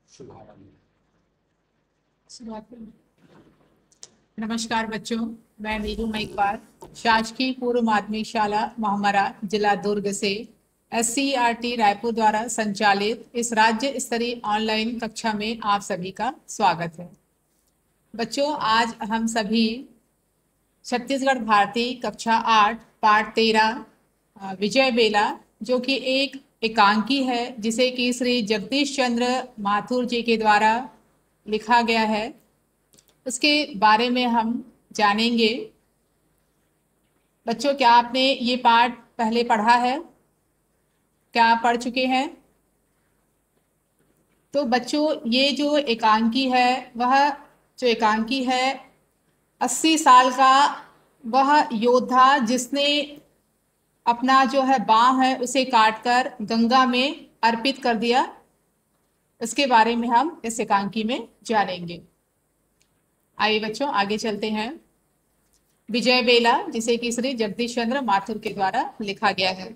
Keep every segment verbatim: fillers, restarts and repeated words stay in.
शुरुआत करें। नमस्कार बच्चों, मैं नीरू मईकवार शासकीय पूर्व माध्यमिक शाला महमरा जिला दुर्ग से S C R T Raipur द्वारा संचालित इस राज्य स्तरीय ऑनलाइन कक्षा में आप सभी का स्वागत है। बच्चों, आज हम सभी छत्तीसगढ़ भारती कक्षा आठ पाठ तेरह विजय बेला, जो कि एक एकांकी है जिसे कि श्री जगदीश चंद्र माथुर जी के द्वारा लिखा गया है, उसके बारे में हम जानेंगे। बच्चों, क्या आपने ये पाठ पहले पढ़ा है? क्या आप पढ़ चुके हैं? तो बच्चों, ये जो एकांकी है, वह जो एकांकी है अस्सी साल का वह योद्धा जिसने अपना जो है बाँह है उसे काटकर गंगा में अर्पित कर दिया, इसके बारे में हम इस एकांकी में जानेंगे। आइए बच्चों, आगे चलते हैं। विजय बेला, जिसे कि श्री जगदीश चंद्र माथुर के द्वारा लिखा गया है।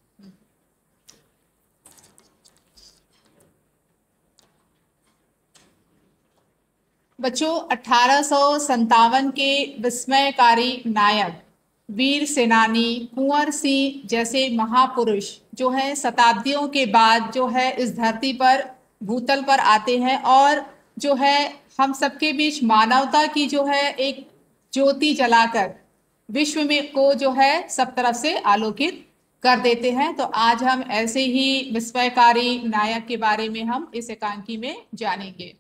बच्चों, अठारह सौ संतावन के विस्मयकारी नायक वीर सेनानी कुंवर सिंह जैसे महापुरुष जो है शताब्दियों के बाद जो है इस धरती पर भूतल पर आते हैं और जो है हम सबके बीच मानवता की जो है एक ज्योति जलाकर विश्व में को जो है सब तरफ से आलोकित कर देते हैं। तो आज हम ऐसे ही विस्मयकारी नायक के बारे में हम इस एकांकी में जानेंगे।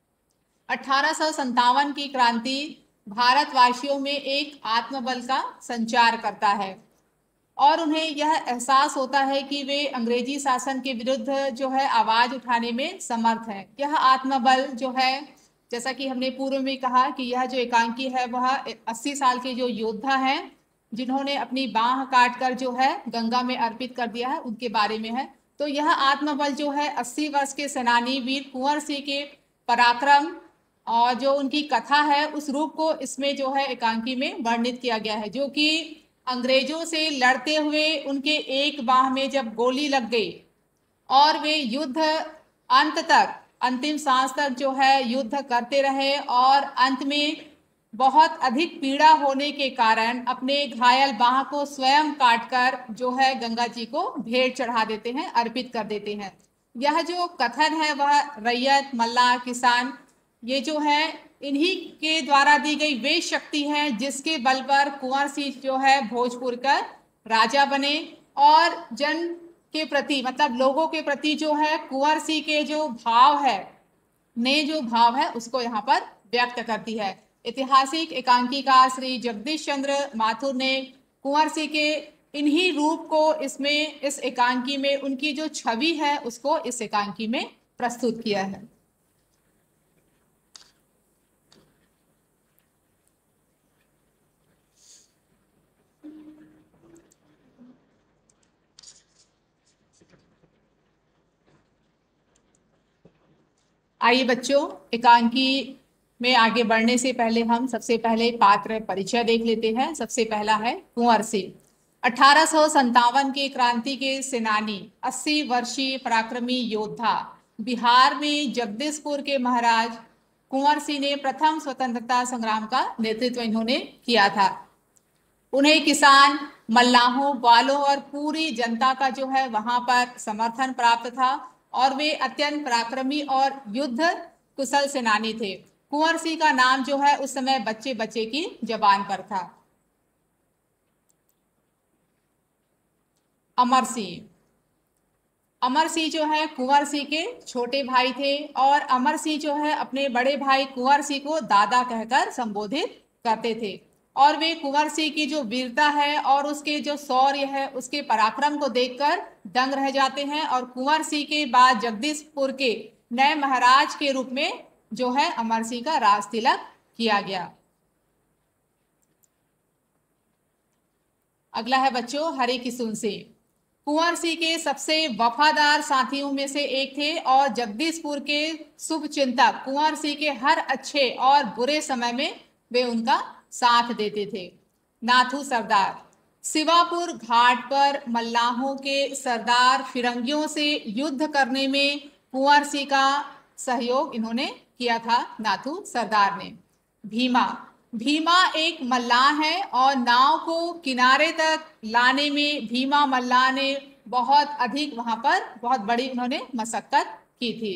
अठारह सौ संतावन की क्रांति भारतवासियों में एक आत्मबल का संचार करता है और उन्हें यह एहसास होता है कि वे अंग्रेजी शासन के विरुद्ध जो है आवाज उठाने में समर्थ हैं। यह आत्मबल जो है, जैसा कि हमने पूर्व में कहा कि यह जो एकांकी है वह अस्सी साल के जो योद्धा हैं जिन्होंने अपनी बाँह काटकर जो है गंगा में अर्पित कर दिया है, उनके बारे में है। तो यह आत्मबल जो है अस्सी वर्ष के सेनानी वीर कुंवर सिंह के पराक्रम और जो उनकी कथा है उस रूप को इसमें जो है एकांकी में वर्णित किया गया है, जो कि अंग्रेजों से लड़ते हुए उनके एक बाँह में जब गोली लग गई और वे युद्ध अंत तक, अंतिम सांस तक जो है युद्ध करते रहे और अंत में बहुत अधिक पीड़ा होने के कारण अपने घायल बाँह को स्वयं काटकर जो है गंगा जी को भेंट चढ़ा देते हैं, अर्पित कर देते हैं। यह जो कथन है वह रैयत, मल्लाह, किसान, ये जो है इन्हीं के द्वारा दी गई वे शक्ति है जिसके बल पर कुंवर सिंह जो है भोजपुर का राजा बने और जन के प्रति, मतलब लोगों के प्रति जो है कुंवर सिंह के जो भाव है, ने जो भाव है उसको यहाँ पर व्यक्त करती है। ऐतिहासिक एकांकीकार श्री जगदीश चंद्र माथुर ने कुंवर सिंह के इन्हीं रूप को इसमें इस एकांकी में उनकी जो छवि है उसको इस एकांकी में प्रस्तुत किया है। आइए बच्चों, एकांकी में आगे बढ़ने से पहले हम सबसे पहले पात्र परिचय देख लेते हैं। सबसे पहला है कुंवर सिंह। अठारह सौ संतावन के क्रांति के सेनानी, अस्सी वर्षीय पराक्रमी योद्धा, बिहार में जगदीशपुर के महाराज कुंवर सिंह ने प्रथम स्वतंत्रता संग्राम का नेतृत्व इन्होंने किया था। उन्हें किसान, मल्लाहों, ग्वालों और पूरी जनता का जो है वहां पर समर्थन प्राप्त था और वे अत्यंत पराक्रमी और युद्ध कुशल सेनानी थे। कुंवर सिंह का नाम जो है उस समय बच्चे बच्चे की जबान पर था। अमर सिंह। अमर सिंह जो है कुंवर सिंह के छोटे भाई थे और अमर सिंह जो है अपने बड़े भाई कुंवर सिंह को दादा कहकर संबोधित करते थे और वे कुंवर सिंह की जो वीरता है और उसके जो शौर्य है, उसके पराक्रम को देखकर दंग रह जाते हैं और कुंवर सिंह के बाद जगदीशपुर के नए महाराज के रूप में जो है अमर सिंह का राज तिलक किया गया। अगला है बच्चों हरि किशुन सिंह। कुंवर सिंह के सबसे वफादार साथियों में से एक थे और जगदीशपुर के शुभ चिंतक कुंवर सिंह के हर अच्छे और बुरे समय में वे उनका साथ देते थे। नाथू सरदार। शिवापुर घाट पर मल्लाहों के सरदार फिरंगियों से युद्ध करने में कुंवर सिंह का सहयोग इन्होंने किया था नाथू सरदार ने। भीमा भीमा एक मल्लाह है और नाव को किनारे तक लाने में भीमा मल्लाह ने बहुत अधिक वहां पर बहुत बड़ी उन्होंने मशक्कत की थी।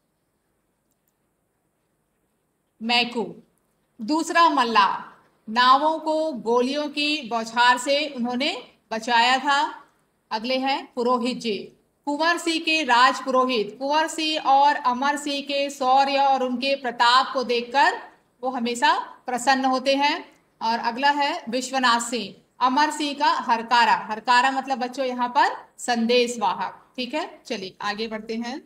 मैकू दूसरा मल्लाह, नावों को गोलियों की बौछार से उन्होंने बचाया था। अगले हैं पुरोहित जी। कुंवर सिंह के राज पुरोहित कुंवर सिंह और अमर सिंह के शौर्य और उनके प्रताप को देखकर वो हमेशा प्रसन्न होते हैं। और अगला है विश्वनाथ सिंह, अमर सिंह का हरकारा। हरकारा मतलब बच्चों यहाँ पर संदेश वाहक। ठीक है, चलिए आगे बढ़ते हैं।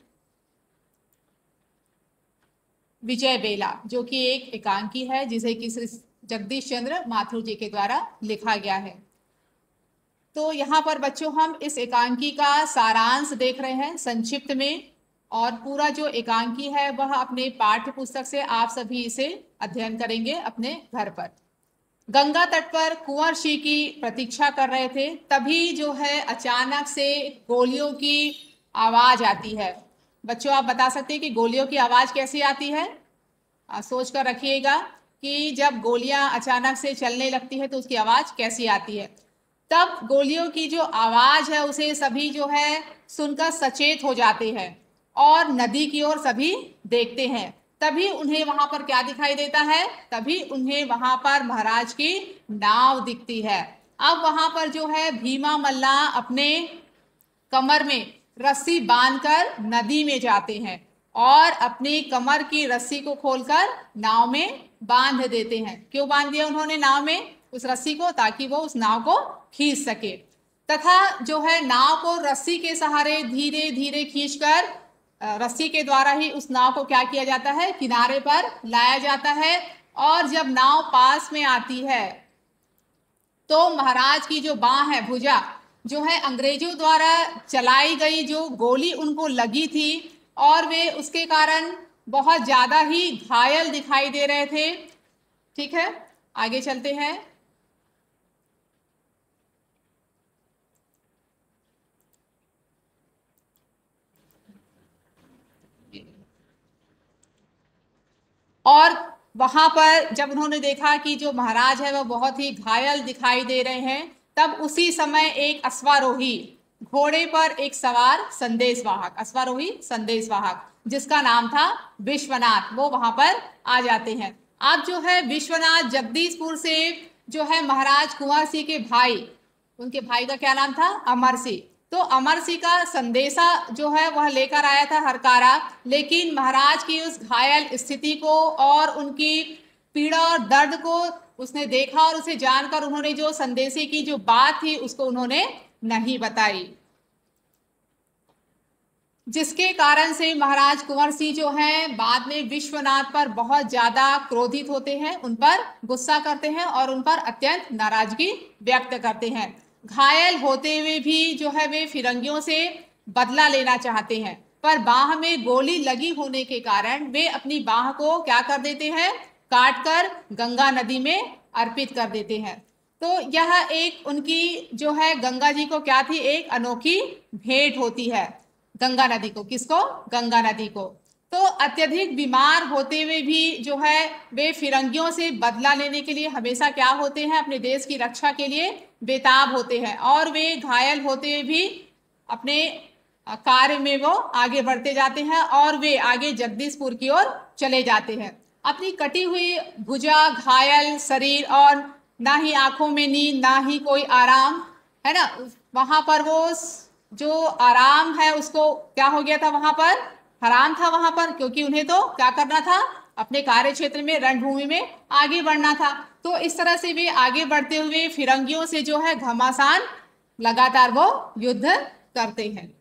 विजय बेला जो कि एक एकांकी है जिसे कि श्री जगदीश चंद्र माथुर जी के द्वारा लिखा गया है। तो यहाँ पर बच्चों हम इस एकांकी का सारांश देख रहे हैं संक्षिप्त में, और पूरा जो एकांकी है वह अपने पाठ्य पुस्तक से आप सभी इसे अध्ययन करेंगे अपने घर पर। गंगा तट पर कुंवर सिंह की प्रतीक्षा कर रहे थे, तभी जो है अचानक से गोलियों की आवाज आती है। बच्चों आप बता सकते हैं कि गोलियों की आवाज कैसी आती है? आ, सोच कर रखिएगा कि जब गोलियां अचानक से चलने लगती है तो उसकी आवाज कैसी आती है। तब गोलियों की जो आवाज है उसे सभी जो है सुनकर सचेत हो जाते हैं और नदी की ओर सभी देखते हैं। तभी उन्हें वहां पर क्या दिखाई देता है? तभी उन्हें वहां पर महाराज की नाव दिखती है। अब वहां पर जो है भीमा मल्लाह अपने कमर में रस्सी बांधकर नदी में जाते हैं और अपनी कमर की रस्सी को खोलकर नाव में बांध देते हैं। क्यों बांध दिया उन्होंने नाव में उस रस्सी को? ताकि वो उस नाव को खींच सके, तथा जो है नाव को रस्सी के सहारे धीरे धीरे खींचकर रस्सी के द्वारा ही उस नाव को क्या किया जाता है? किनारे पर लाया जाता है। और जब नाव पास में आती है तो महाराज की जो बाह है, भुजा जो है, अंग्रेजों द्वारा चलाई गई जो गोली उनको लगी थी और वे उसके कारण बहुत ज्यादा ही घायल दिखाई दे रहे थे। ठीक है, आगे चलते हैं। और वहां पर जब उन्होंने देखा कि जो महाराज है वह बहुत ही घायल दिखाई दे रहे हैं, तब उसी समय एक अश्वारोही घोड़े पर एक सवार संदेशवाहक अश्वारोही संदेशवाहक जिसका नाम था विश्वनाथ, वो वहां पर आ जाते हैं। अब जो है विश्वनाथ जगदीशपुर से जो है महाराज कुंवर सिंह के भाई, उनके भाई का क्या नाम था? अमर सिंह। तो अमर सिंह का संदेशा जो है वह लेकर आया था हरकारा, लेकिन महाराज की उस घायल स्थिति को और उनकी पीड़ा और दर्द को उसने देखा और उसे जानकर उन्होंने जो संदेशे की जो बात थी उसको उन्होंने नहीं बताई, जिसके कारण से महाराज कुंवर सिंह जो हैं बाद में विश्वनाथ पर बहुत ज्यादा क्रोधित होते हैं, उन पर गुस्सा करते हैं और उन पर अत्यंत नाराजगी व्यक्त करते हैं। घायल होते हुए भी जो है वे फिरंगियों से बदला लेना चाहते हैं, पर बाह में गोली लगी होने के कारण वे अपनी बाह को क्या कर देते हैं? काट कर गंगा नदी में अर्पित कर देते हैं। तो यह एक उनकी जो है गंगा जी को क्या थी? एक अनोखी भेंट होती है गंगा नदी को। किसको? गंगा नदी को। तो अत्यधिक बीमार होते हुए भी जो है वे फिरंगियों से बदला लेने के लिए हमेशा क्या होते हैं? अपने देश की रक्षा के लिए बेताब होते हैं और वे घायल होते हुए भी अपने कार्य में वो आगे बढ़ते जाते हैं और वे आगे जगदीशपुर की ओर चले जाते हैं। अपनी कटी हुई भुजा, घायल शरीर और ना ही आंखों में नींद, ना ही कोई आराम, है ना, वहां पर वो जो आराम है उसको क्या हो गया था? वहां पर हराम था वहां पर, क्योंकि उन्हें तो क्या करना था? अपने कार्य क्षेत्र में, रणभूमि में आगे बढ़ना था। तो इस तरह से वे आगे बढ़ते हुए फिरंगियों से जो है घमासान लगातार वो युद्ध करते हैं।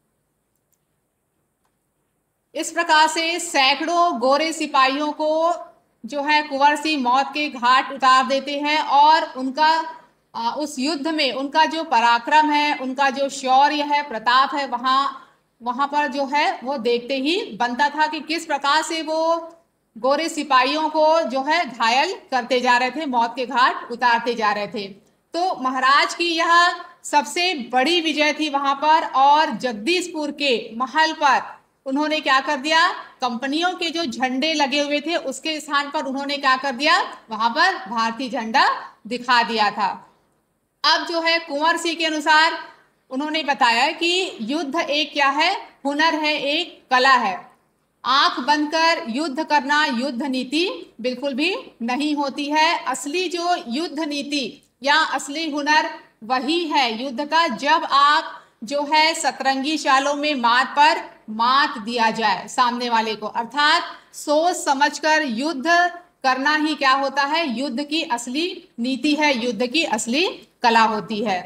इस प्रकार से सैकड़ों गोरे सिपाहियों को जो है कुंवर सिंह मौत के घाट उतार देते हैं और उनका आ, उस युद्ध में उनका जो पराक्रम है, उनका जो शौर्य है, प्रताप है, वहां वहां पर जो है वो देखते ही बनता था कि किस प्रकार से वो गोरे सिपाहियों को जो है घायल करते जा रहे थे, मौत के घाट उतारते जा रहे थे। तो महाराज की यह सबसे बड़ी विजय थी वहां पर, और जगदीशपुर के महल पर उन्होंने क्या कर दिया, कंपनियों के जो झंडे लगे हुए थे उसके स्थान पर उन्होंने क्या कर दिया, वहां पर भारतीय झंडा दिखा दिया था। अब जो है कुंवर सिंह के अनुसार उन्होंने बताया कि युद्ध एक क्या है, हुनर है, एक कला है। आंख बंद कर युद्ध करना युद्ध नीति बिल्कुल भी नहीं होती है। असली जो युद्ध नीति या असली हुनर वही है युद्ध का, जब आप जो है सतरंगी चालों में मात पर मात दिया जाए सामने वाले को, अर्थात सोच समझकर युद्ध करना ही क्या होता है, युद्ध की असली नीति है, युद्ध की असली कला होती है।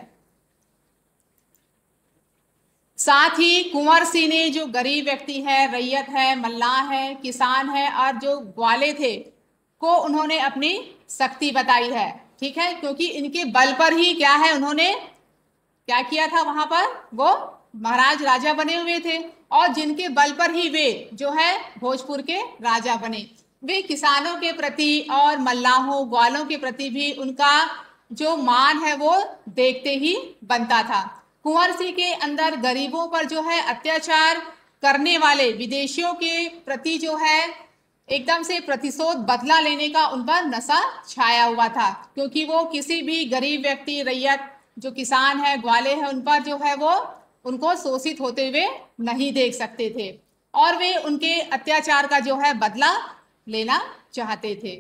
साथ ही कुंवर सिंह ने जो गरीब व्यक्ति है, रैयत है, मल्लाह है, किसान है और जो ग्वाले थे को उन्होंने अपनी शक्ति बताई है, ठीक है, क्योंकि इनके बल पर ही क्या है, उन्होंने क्या किया था, वहां पर वो महाराज राजा बने हुए थे और जिनके बल पर ही वे जो है भोजपुर के राजा बने। वे किसानों के प्रति और मल्लाहों ग्वालों के प्रति भी उनका जो मान है वो देखते ही बनता था। कुंवर सिंह के अंदर गरीबों पर जो है अत्याचार करने वाले विदेशियों के प्रति जो है एकदम से प्रतिशोध बदला लेने का उन पर नशा छाया हुआ था, क्योंकि वो किसी भी गरीब व्यक्ति, रैयत, जो किसान है, ग्वाले हैं, उन पर जो है वो उनको शोषित होते हुए नहीं देख सकते थे और वे उनके अत्याचार का जो है बदला लेना चाहते थे।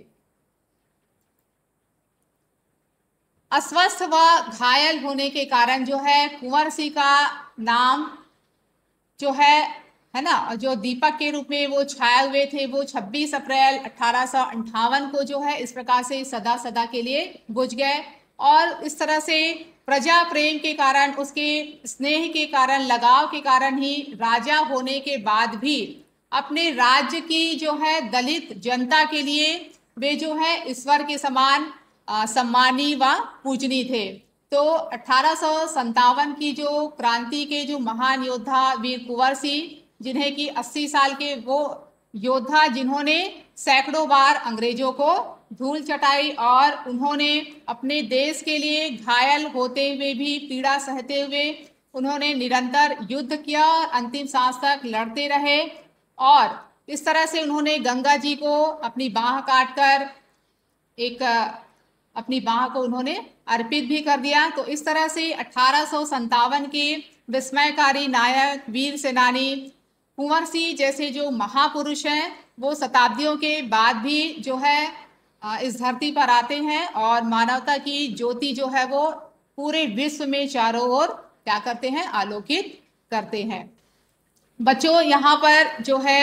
अस्वस्थ व घायल होने के कारण जो है कुंवर सिंह का नाम जो है है ना, जो दीपक के रूप में वो छाए हुए थे, वो छब्बीस अप्रैल अठारह सौ अंठावन को जो है इस प्रकार से सदा सदा के लिए बुझ गए। और इस तरह से प्रजा प्रेम के कारण, उसके स्नेह के कारण, लगाव के कारण ही राजा होने के बाद भी अपने राज्य की जो है दलित जनता के लिए वे जो है ईश्वर के समान सम्मानी व पूजनीय थे। तो अठारह सौ संतावन की जो क्रांति के जो महान योद्धा वीर कुंवर सिंह, जिन्हें कि अस्सी साल के वो योद्धा जिन्होंने सैकड़ों बार अंग्रेजों को धूल चटाई और उन्होंने अपने देश के लिए घायल होते हुए भी, पीड़ा सहते हुए उन्होंने निरंतर युद्ध किया और अंतिम सांस तक लड़ते रहे। और इस तरह से उन्होंने गंगा जी को अपनी बाह काटकर एक अपनी बाह को उन्होंने अर्पित भी कर दिया। तो इस तरह से अठारह सौ संतावन के विस्मयकारी नायक, वीर सेनानी कुंवर सिंह जैसे जो महापुरुष हैं वो शताब्दियों के बाद भी जो है इस धरती पर आते हैं और मानवता की ज्योति जो है वो पूरे विश्व में चारों ओर क्या करते हैं, आलोकित करते हैं। बच्चों, यहाँ पर जो है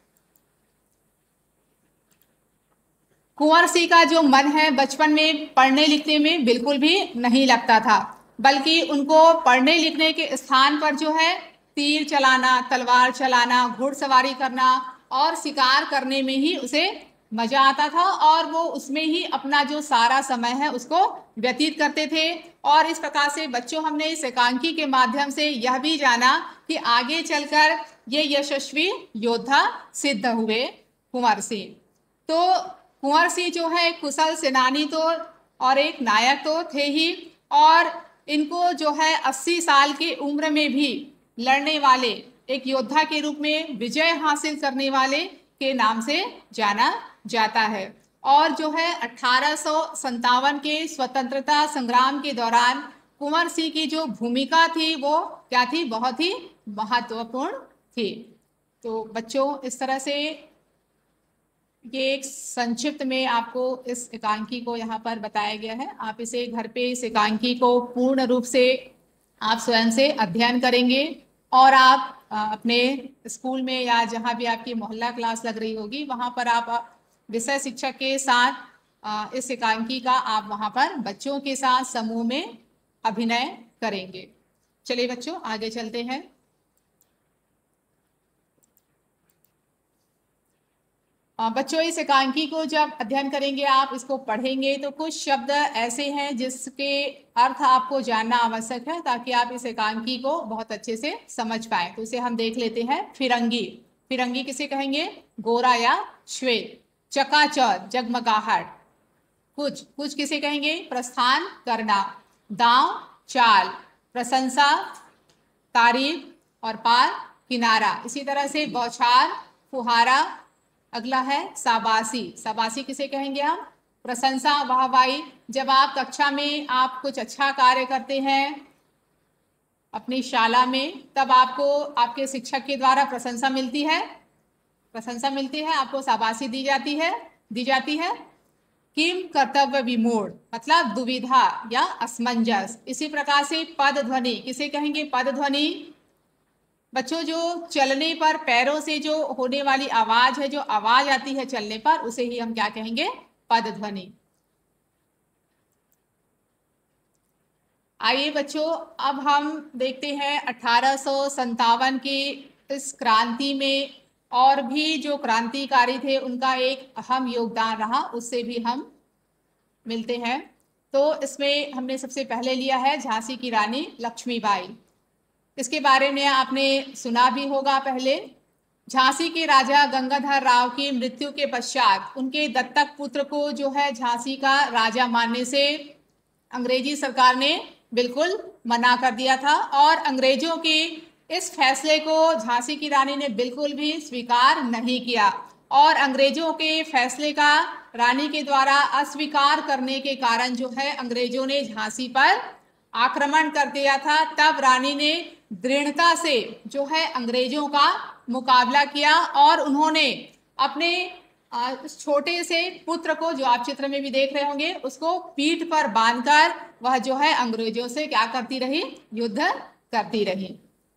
कुंवर सिंह का जो मन है बचपन में पढ़ने लिखने में बिल्कुल भी नहीं लगता था, बल्कि उनको पढ़ने लिखने के स्थान पर जो है तीर चलाना, तलवार चलाना, घुड़सवारी करना और शिकार करने में ही उसे मजा आता था और वो उसमें ही अपना जो सारा समय है उसको व्यतीत करते थे। और इस प्रकार से बच्चों, हमने इस एकांकी के माध्यम से यह भी जाना कि आगे चलकर ये यशस्वी योद्धा सिद्ध हुए कुंवर सिंह। तो कुंवर सिंह जो है कुशल सेनानी तो और एक नायक तो थे ही, और इनको जो है अस्सी साल की उम्र में भी लड़ने वाले एक योद्धा के रूप में विजय हासिल करने वाले के नाम से जाना जाता है। और जो है अठारह सौ संतावन के स्वतंत्रता संग्राम के दौरान कुंवर सिंह की जो भूमिका थी वो क्या थी, बहुत ही महत्वपूर्ण थी। तो बच्चों, इस तरह से ये एक संक्षिप्त में आपको इस एकांकी को यहाँ पर बताया गया है। आप इसे घर पे इस एकांकी को पूर्ण रूप से आप स्वयं से अध्ययन करेंगे और आप अपने स्कूल में या जहाँ भी आपकी मोहल्ला क्लास लग रही होगी वहाँ पर आप विषय शिक्षक के साथ इस एकांकी का आप वहाँ पर बच्चों के साथ समूह में अभिनय करेंगे। चलिए बच्चों, आगे चलते हैं। बच्चों, इस एकांकी को जब अध्ययन करेंगे, आप इसको पढ़ेंगे तो कुछ शब्द ऐसे हैं जिसके अर्थ आपको जानना आवश्यक है ताकि आप इस एकांकी को बहुत अच्छे से समझ पाए। तो इसे हम देख लेते हैं। फिरंगी, फिरंगी किसे कहेंगे, गोरा या श्वेत। चकाचौंध, जगमगाहट। कुछ कुछ किसे कहेंगे, प्रस्थान करना। दांव, चाल। प्रशंसा, तारीफ और पार किनारा। इसी तरह से बौछार, फुहारा। अगला है शाबाशी। शाबाशी किसे कहेंगे हम? प्रशंसा, वाहवाही। जब आप कक्षा में आप कुछ अच्छा कार्य करते हैं अपनी शाला में, तब आपको आपके शिक्षक के द्वारा प्रशंसा मिलती है, प्रशंसा मिलती है, आपको शाबाशी दी जाती है, दी जाती है। किम कर्तव्य विमूढ़, मतलब दुविधा या असमंजस। इसी प्रकार से पद ध्वनि किसे कहेंगे? पद ध्वनि बच्चों जो चलने पर पैरों से जो होने वाली आवाज है, जो आवाज आती है चलने पर, उसे ही हम क्या कहेंगे? पद ध्वनि। आइए बच्चों, अब हम देखते हैं अठारह सौ संतावन की इस क्रांति में और भी जो क्रांतिकारी थे उनका एक अहम योगदान रहा, उससे भी हम मिलते हैं। तो इसमें हमने सबसे पहले लिया है झांसी की रानी लक्ष्मीबाई। इसके बारे में आपने सुना भी होगा पहले। झांसी के राजा गंगाधर राव की मृत्यु के पश्चात उनके दत्तक पुत्र को जो है झांसी का राजा मानने से अंग्रेजी सरकार ने बिल्कुल मना कर दिया था, और अंग्रेजों के इस फैसले को झांसी की रानी ने बिल्कुल भी स्वीकार नहीं किया, और अंग्रेजों के फैसले का रानी के द्वारा अस्वीकार करने के कारण जो है अंग्रेजों ने झांसी पर आक्रमण कर दिया था। तब रानी ने दृढ़ता से जो है अंग्रेजों का मुकाबला किया, और उन्होंने अपने उस छोटे से पुत्र को, जो आप चित्र में भी देख रहे होंगे, उसको पीठ पर बांधकर वह जो है अंग्रेजों से क्या करती रही? युद्ध करती रही।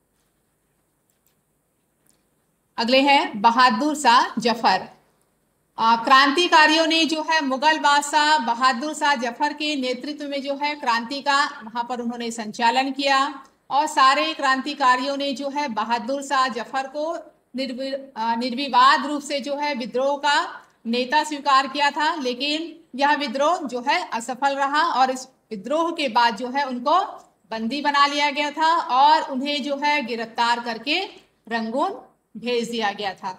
अगले हैं बहादुर शाह जफर। क्रांतिकारियों ने जो है मुगल बादशाह बहादुर शाह जफर के नेतृत्व में जो है क्रांति का वहां पर उन्होंने संचालन किया, और सारे क्रांतिकारियों ने जो है बहादुर शाह जफर को निर्वि निर्विवाद रूप से जो है विद्रोह का नेता स्वीकार किया था। लेकिन यह विद्रोह जो है असफल रहा, और इस विद्रोह के बाद जो है उनको बंदी बना लिया गया था और उन्हें जो है गिरफ्तार करके रंगून भेज दिया गया था।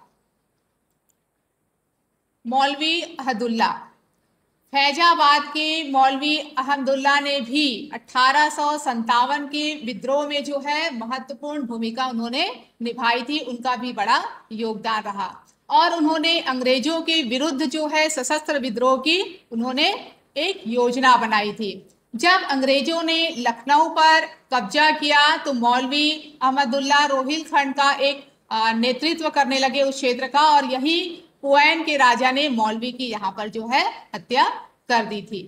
मौलवी अहदुल्ला। फैजाबाद के मौलवी अहमदुल्ला ने भी अठारह सौ संतावन के विद्रोह में जो है महत्वपूर्ण भूमिका उन्होंने निभाई थी, उनका भी बड़ा योगदान रहा, और उन्होंने अंग्रेजों के विरुद्ध जो है सशस्त्र विद्रोह की उन्होंने एक योजना बनाई थी। जब अंग्रेजों ने लखनऊ पर कब्जा किया तो मौलवी अहमदुल्ला रोहिलखंड का एक नेतृत्व करने लगे उस क्षेत्र का, और यही कुवैन के राजा ने मौलवी की यहां पर जो है हत्या कर दी थी।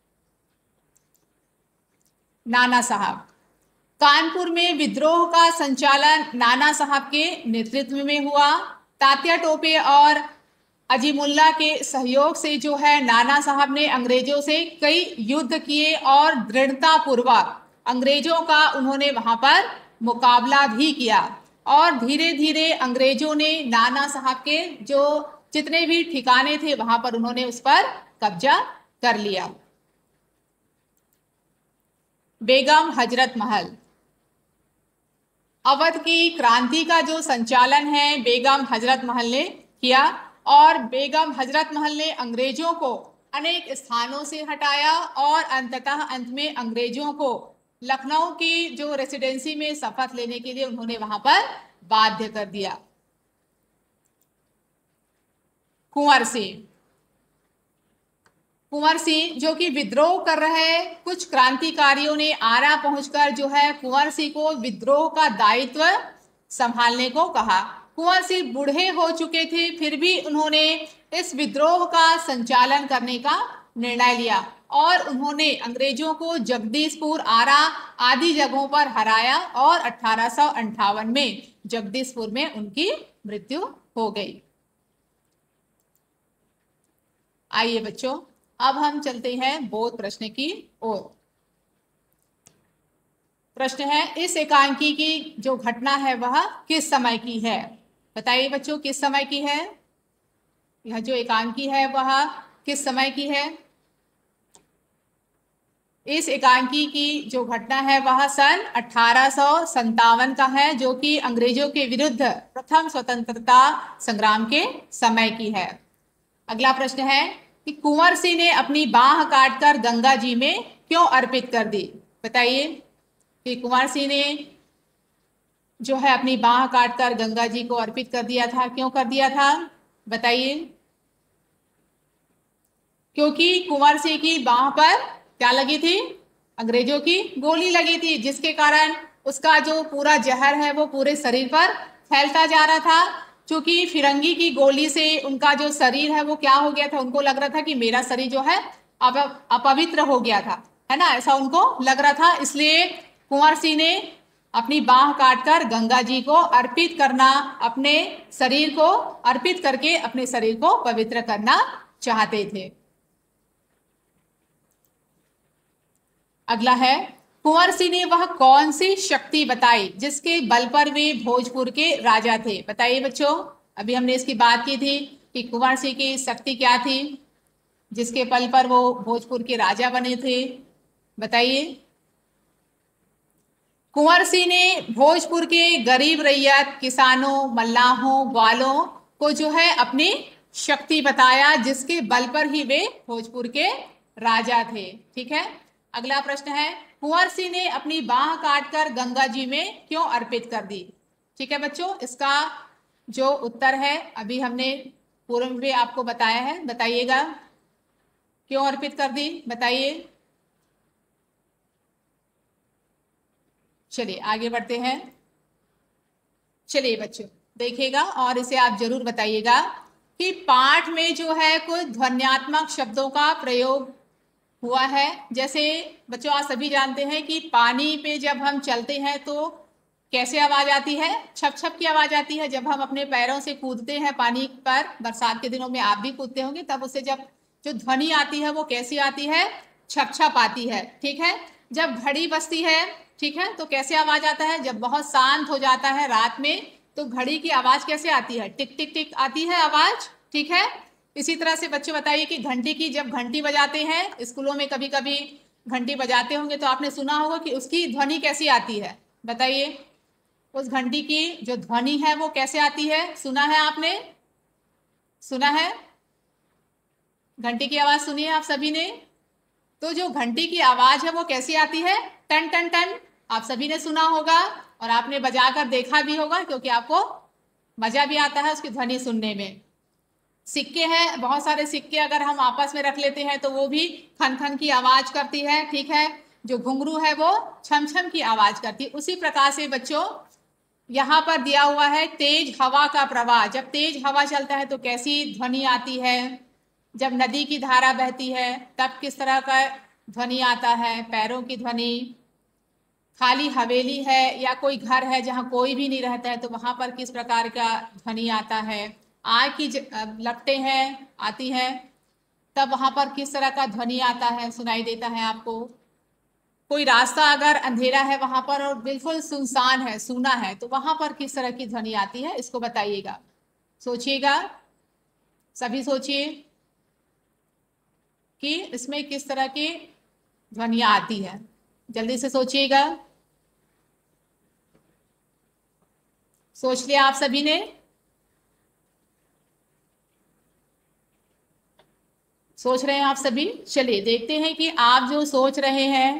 नाना साहब। कानपुर में विद्रोह का संचालन नाना साहब के नेतृत्व में हुआ। तात्या टोपे और अजीमुल्ला के सहयोग से जो है नाना साहब ने अंग्रेजों से कई युद्ध किए, और दृढ़ता पूर्वक अंग्रेजों का उन्होंने वहां पर मुकाबला भी किया, और धीरे धीरे अंग्रेजों ने नाना साहब के जो जितने भी ठिकाने थे वहां पर उन्होंने उस पर कब्जा कर लिया। बेगम हजरत महल। अवध की क्रांति का जो संचालन है बेगम हजरत महल ने किया, और बेगम हजरत महल ने अंग्रेजों को अनेक स्थानों से हटाया, और अंततः अंत में अंग्रेजों को लखनऊ की जो रेसिडेंसी में शपथ लेने के लिए उन्होंने वहां पर बाध्य कर दिया। कुंवर सिंह। कुंवर सिंह जो कि विद्रोह कर रहे कुछ क्रांतिकारियों ने आरा पहुंचकर जो है कुंवर सिंह को विद्रोह का दायित्व संभालने को कहा। कुंवर सिंह बूढ़े हो चुके थे, फिर भी उन्होंने इस विद्रोह का संचालन करने का निर्णय लिया, और उन्होंने अंग्रेजों को जगदीशपुर, आरा आदि जगहों पर हराया, और अठारह सौ अंठावन में जगदीशपुर में उनकी मृत्यु हो गई। आइए बच्चों, अब हम चलते हैं बोध प्रश्न की ओर। प्रश्न है, इस एकांकी की जो घटना है वह किस समय की है? बताइए बच्चों, किस समय की है? यह जो एकांकी है वह किस समय की है? इस एकांकी की जो घटना है वह सन अठारह सौ संतावन का है, जो कि अंग्रेजों के विरुद्ध प्रथम स्वतंत्रता संग्राम के समय की है। अगला प्रश्न है कि कुंवर सिंह ने अपनी बाह काटकर गंगा जी में क्यों अर्पित कर दी? बताइए कि कुंवर सिंह ने जो है अपनी बाह काटकर गंगा जी को अर्पित कर दिया था। क्यों कर दिया था बताइए? क्योंकि कुंवर सिंह की बाह पर क्या लगी थी? अंग्रेजों की गोली लगी थी, जिसके कारण उसका जो पूरा जहर है वो पूरे शरीर पर फैलता जा रहा था। क्योंकि फिरंगी की गोली से उनका जो शरीर है वो क्या हो गया था, उनको लग रहा था कि मेरा शरीर जो है अप अपवित्र हो गया था, है ना, ऐसा उनको लग रहा था। इसलिए कुंवर सिंह ने अपनी बाह काटकर गंगा जी को अर्पित करना, अपने शरीर को अर्पित करके अपने शरीर को पवित्र करना चाहते थे। अगला है, कुंवर सिंह ने वह कौन सी शक्ति बताई जिसके बल पर वे भोजपुर के राजा थे? बताइए बच्चों, अभी हमने इसकी बात की थी कि कुंवर सिंह की शक्ति क्या थी जिसके बल पर वो भोजपुर के राजा बने थे। बताइए। कुंवर सिंह ने भोजपुर के गरीब रैयत, किसानों, मल्लाहों, ग्वालों को जो है अपनी शक्ति बताया जिसके बल पर ही वे भोजपुर के राजा थे। ठीक है। अगला प्रश्न है, कुंवर सिंह ने अपनी बाह काटकर गंगा जी में क्यों अर्पित कर दी? ठीक है बच्चों, इसका जो उत्तर है अभी हमने पूर्व में आपको बताया है, बताइएगा क्यों अर्पित कर दी, बताइए। चलिए आगे बढ़ते हैं। चलिए बच्चों देखिएगा और इसे आप जरूर बताइएगा कि पाठ में जो है कुछ ध्वन्यात्मक शब्दों का प्रयोग हुआ है। जैसे बच्चों आप सभी जानते हैं कि पानी पे जब हम चलते हैं तो कैसे आवाज आती है? छप छप की आवाज आती है। जब हम अपने पैरों से कूदते हैं पानी पर, बरसात के दिनों में आप भी कूदते होंगे, तब उससे जब जो ध्वनि आती है वो कैसी आती है? छप छप आती है। ठीक है। जब घड़ी बजती है, ठीक है, तो कैसे आवाज आता है? जब बहुत शांत हो जाता है रात में तो घड़ी की आवाज कैसे आती है? टिक टिक टिक आती है आवाज। ठीक है। इसी तरह से बच्चों बताइए कि घंटी की जब घंटी बजाते हैं, स्कूलों में कभी कभी घंटी बजाते होंगे तो आपने सुना होगा कि उसकी ध्वनि कैसी आती है? बताइए। उस घंटी की जो ध्वनि है वो कैसे आती है? सुना है आपने? सुना है? घंटी की आवाज सुनी है आप सभी ने? तो जो घंटी की आवाज है वो कैसी आती है? टन टन टन। आप सभी ने सुना होगा और आपने बजाकर देखा भी होगा, क्योंकि आपको मजा भी आता है उसकी ध्वनि सुनने में। सिक्के हैं, बहुत सारे सिक्के अगर हम आपस में रख लेते हैं तो वो भी खन खन की आवाज करती है। ठीक है। जो घुंघरू है वो छम छम की आवाज करती है। उसी प्रकार से बच्चों यहाँ पर दिया हुआ है तेज हवा का प्रवाह। जब तेज हवा चलता है तो कैसी ध्वनि आती है? जब नदी की धारा बहती है तब किस तरह का ध्वनि आता है? पैरों की ध्वनि। खाली हवेली है या कोई घर है जहाँ कोई भी नहीं रहता है तो वहां पर किस प्रकार का ध्वनि आता है? आग की लपटें हैं आती है तब वहां पर किस तरह का ध्वनि आता है, सुनाई देता है आपको? कोई रास्ता अगर अंधेरा है वहां पर और बिल्कुल सुनसान है, सूना है, तो वहां पर किस तरह की ध्वनि आती है? इसको बताइएगा, सोचिएगा, सभी सोचिए कि इसमें किस तरह की ध्वनियां आती है। जल्दी से सोचिएगा। सोच लिया आप सभी ने? सोच रहे हैं आप सभी? चलिए देखते हैं कि आप जो सोच रहे हैं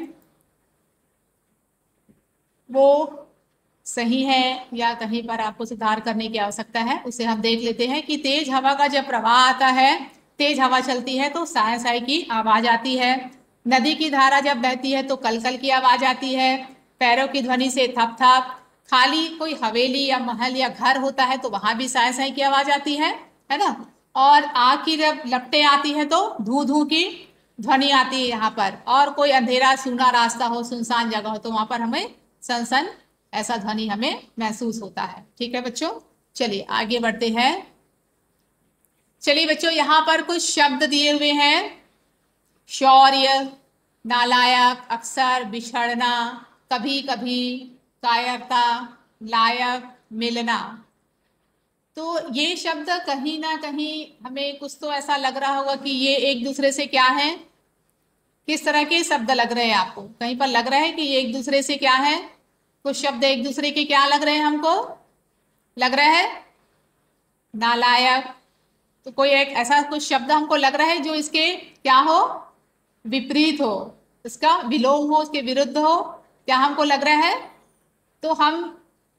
वो सही है या कहीं पर आपको सुधार करने की आवश्यकता है। उसे हम देख लेते हैं कि तेज हवा का जब प्रवाह आता है, तेज हवा चलती है तो साय साय की आवाज आती है। नदी की धारा जब बहती है तो कलकल की आवाज आती है। पैरों की ध्वनि से थप थप। खाली कोई हवेली या महल या घर होता है तो वहां भी साय साय की आवाज आती है, है ना। और आग की जब लपटें आती है तो धू धू की ध्वनि आती है यहाँ पर। और कोई अंधेरा सूना रास्ता हो, सुनसान जगह हो तो वहां पर हमें सन सन ऐसा ध्वनि हमें महसूस होता है। ठीक है बच्चों, चलिए आगे बढ़ते हैं। चलिए बच्चों यहाँ पर कुछ शब्द दिए हुए हैं। शौर्य, नालायक, अक्सर, बिछड़ना, कभी कभी, कायरता, लायक, मिलना। तो ये शब्द कहीं ना कहीं हमें कुछ तो ऐसा लग रहा होगा कि ये एक दूसरे से क्या है, किस तरह के शब्द लग रहे हैं आपको? कहीं पर लग रहा है कि ये एक दूसरे से क्या है? कुछ शब्द एक दूसरे के क्या लग रहे हैं हमको? लग रहा है नालायक। तो कोई एक ऐसा कुछ शब्द हमको लग रहा है जो इसके क्या हो? विपरीत हो, इसका विलोम हो, उसके विरुद्ध हो, क्या हमको लग रहा है? तो हम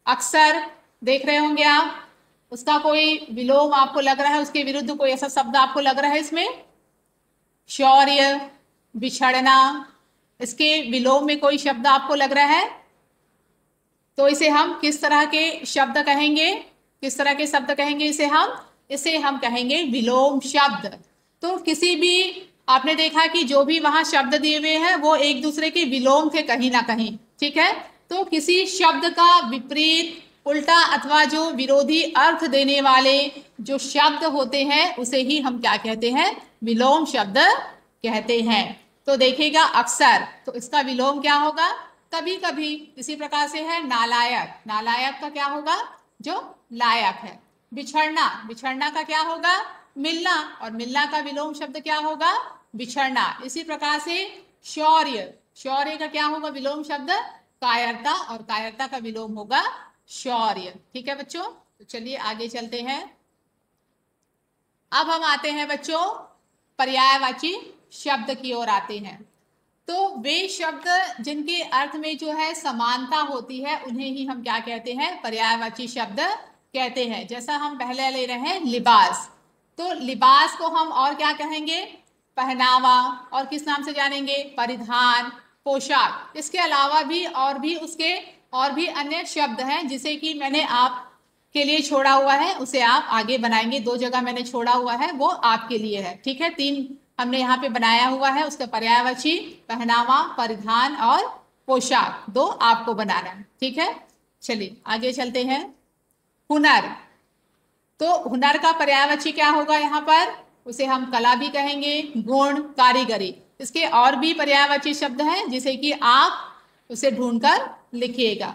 अक्सर देख रहे होंगे आप, उसका कोई विलोम आपको लग रहा है, उसके विरुद्ध कोई ऐसा शब्द आपको लग रहा है इसमें? शौर्य, बिछड़ना, इसके विलोम में कोई शब्द आपको लग रहा है? तो इसे हम किस तरह के शब्द कहेंगे? किस तरह के शब्द कहेंगे इसे हम? इसे हम कहेंगे विलोम शब्द। तो किसी भी, आपने देखा कि जो भी वहां शब्द दिए हुए हैं वो एक दूसरे के विलोम थे कहीं ना कहीं, ठीक है? तो किसी शब्द का विपरीत, उल्टा अथवा जो विरोधी अर्थ देने वाले जो शब्द होते हैं उसे ही हम क्या कहते हैं? विलोम शब्द कहते हैं। तो देखिएगा अक्सर, तो इसका विलोम क्या होगा? कभी कभी। इसी प्रकार से है नालायक, नालायक का क्या होगा? जो लायक है। बिछड़ना, बिछड़ना का क्या होगा? मिलना, और मिलना का विलोम शब्द क्या होगा? बिछड़ना। इसी प्रकार से शौर्य, शौर्य का क्या होगा विलोम शब्द? कायरता, और कायरता का विलोम होगा शौर्य। ठीक है बच्चों, तो चलिए आगे चलते हैं। अब हम आते हैं बच्चों पर्यायवाची शब्द की ओर आते हैं। तो वे शब्द जिनके अर्थ में जो है समानता होती है उन्हें ही हम क्या कहते हैं? पर्यायवाची शब्द कहते हैं। जैसा हम पहले ले रहे हैं लिबास, तो लिबास को हम और क्या कहेंगे? पहनावा। और किस नाम से जानेंगे? परिधान, पोशाक। इसके अलावा भी और भी उसके और भी अन्य शब्द हैं जिसे कि मैंने आप के लिए छोड़ा हुआ है, उसे आप आगे बनाएंगे। दो जगह मैंने छोड़ा हुआ है, वो आपके लिए है, ठीक है? तीन हमने यहाँ पे बनाया हुआ है, उसका पर्यायवाची पहनावा, परिधान और पोशाक, दो आपको बनाना है, ठीक है? चलिए आगे चलते हैं। हुनर, तो हुनर का पर्यायवाची क्या होगा यहाँ पर? उसे हम कला भी कहेंगे, गुण, कारीगरी। इसके और भी पर्यायवाची शब्द हैं जिसे कि आप उसे ढूंढकर लिखिएगा।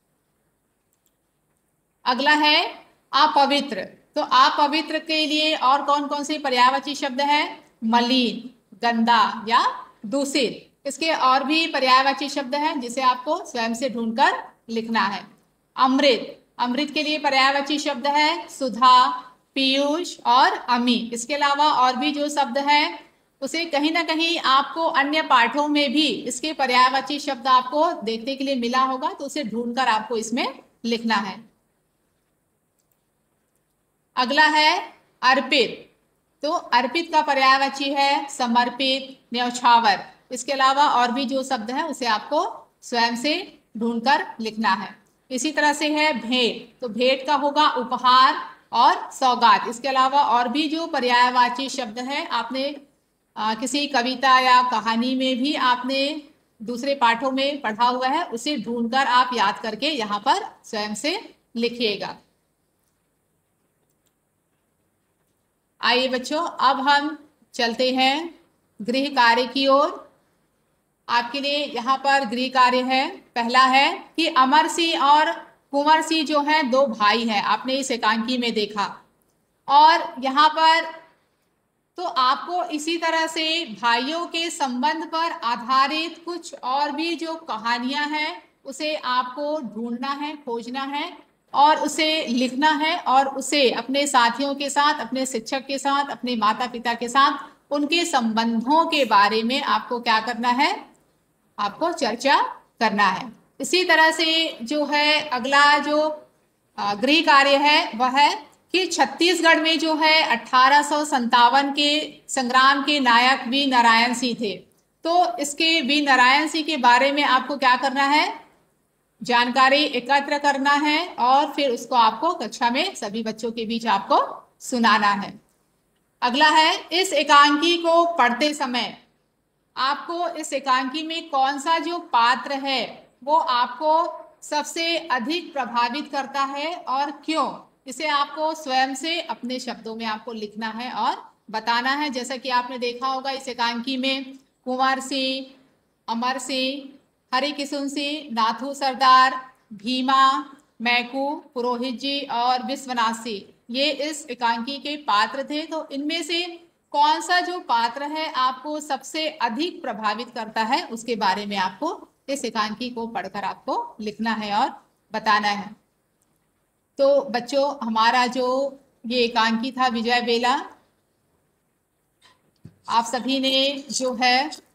अगला है अपवित्र। तो अपवित्र के लिए और कौन कौन से पर्यायवाची शब्द हैं? मलिन, गंदा या दूषित। इसके और भी पर्यायवाची शब्द हैं जिसे आपको स्वयं से ढूंढकर लिखना है। अमृत, अमृत के लिए पर्यायवाची शब्द है सुधा, पीयूष और अमी। इसके अलावा और भी जो शब्द हैं उसे कहीं ना कहीं आपको अन्य पाठों में भी इसके पर्यायवाची शब्द आपको देखने के लिए मिला होगा, तो उसे ढूंढकर आपको इसमें लिखना है। अगला है अर्पित। तो अर्पित का पर्यायवाची है समर्पित, न्यौछावर। इसके अलावा और भी जो शब्द है उसे आपको स्वयं से ढूंढकर लिखना है। इसी तरह से है भेंट। तो भेंट का होगा उपहार और सौगात। इसके अलावा और भी जो पर्यायवाची शब्द है आपने आ, किसी कविता या कहानी में भी आपने दूसरे पाठों में पढ़ा हुआ है, उसे ढूंढकर आप याद करके यहाँ पर स्वयं से लिखिएगा। आइए बच्चों, अब हम चलते हैं गृह कार्य की ओर। आपके लिए यहाँ पर गृह कार्य है। पहला है कि अमर सिंह और कुंवर सिंह जो हैं दो भाई हैं, आपने इस एकांकी में देखा। और यहाँ पर तो आपको इसी तरह से भाइयों के संबंध पर आधारित कुछ और भी जो कहानियां हैं उसे आपको ढूंढना है, खोजना है और उसे लिखना है, और उसे अपने साथियों के साथ, अपने शिक्षक के साथ, अपने माता पिता के साथ उनके संबंधों के बारे में आपको क्या करना है? आपको चर्चा करना है। इसी तरह से जो है अगला जो गृह कार्य है वह है कि छत्तीसगढ़ में जो है अठारह सौ संतावन के संग्राम के नायक वीर नारायण सिंह थे। तो इसके वीर नारायण सिंह के बारे में आपको क्या करना है? जानकारी एकत्र करना है और फिर उसको आपको कक्षा में सभी बच्चों के बीच आपको सुनाना है। अगला है इस एकांकी को पढ़ते समय आपको इस एकांकी में कौन सा जो पात्र है वो आपको सबसे अधिक प्रभावित करता है और क्यों, इसे आपको स्वयं से अपने शब्दों में आपको लिखना है और बताना है। जैसा कि आपने देखा होगा इस एकांकी में कुंवर सिंह, अमर सिंह, हरि किशन सिंह, नाथू सरदार, भीमा, मैकू, पुरोहित जी और विश्वनाथ सिंह, ये इस एकांकी के पात्र थे। तो इनमें से कौन सा जो पात्र है आपको सबसे अधिक प्रभावित करता है उसके बारे में आपको इस एकांकी को पढ़कर आपको लिखना है और बताना है। तो बच्चों, हमारा जो ये एकांकी था विजय बेला, आप सभी ने जो है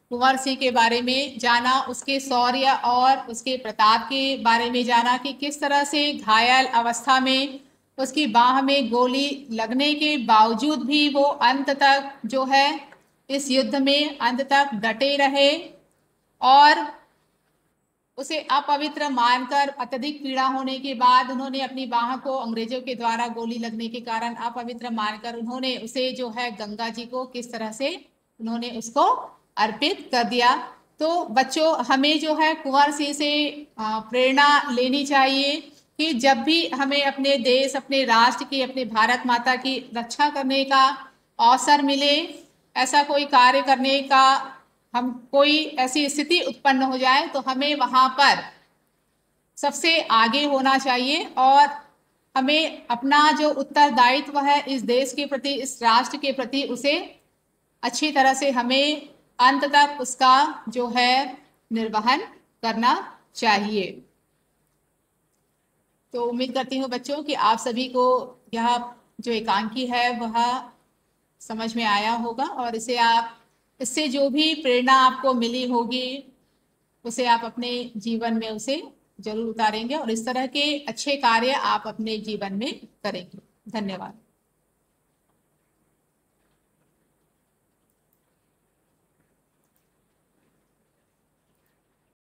कुंवर सिंह के बारे में जाना, उसके शौर्य और उसके प्रताप के बारे में जाना कि किस तरह से घायल अवस्था में उसकी बाह में गोली लगने के बावजूद भी वो अंत तक जो है इस युद्ध में अंत तक डटे रहे और उसे अपवित्र मानकर अत्यधिक पीड़ा होने के बाद उन्होंने अपनी बाह को अंग्रेजों के द्वारा गोली लगने के कारण अपवित्र मानकर उन्होंने उसे जो है गंगा जी को किस तरह से उन्होंने उसको अर्पित कर दिया। तो बच्चों, हमें जो है कुंवर सिंह से प्रेरणा लेनी चाहिए कि जब भी हमें अपने देश, अपने राष्ट्र की, अपने भारत माता की रक्षा करने का अवसर मिले, ऐसा कोई कार्य करने का हम कोई ऐसी स्थिति उत्पन्न हो जाए तो हमें वहां पर सबसे आगे होना चाहिए और हमें अपना जो उत्तरदायित्व है इस देश के प्रति, इस राष्ट्र के प्रति, उसे अच्छी तरह से हमें अंत तक उसका जो है निर्वहन करना चाहिए। तो उम्मीद करती हूँ बच्चों कि आप सभी को यह जो एकांकी है वह समझ में आया होगा और इसे आप इससे जो भी प्रेरणा आपको मिली होगी उसे आप अपने जीवन में उसे जरूर उतारेंगे और इस तरह के अच्छे कार्य आप अपने जीवन में करेंगे। धन्यवाद।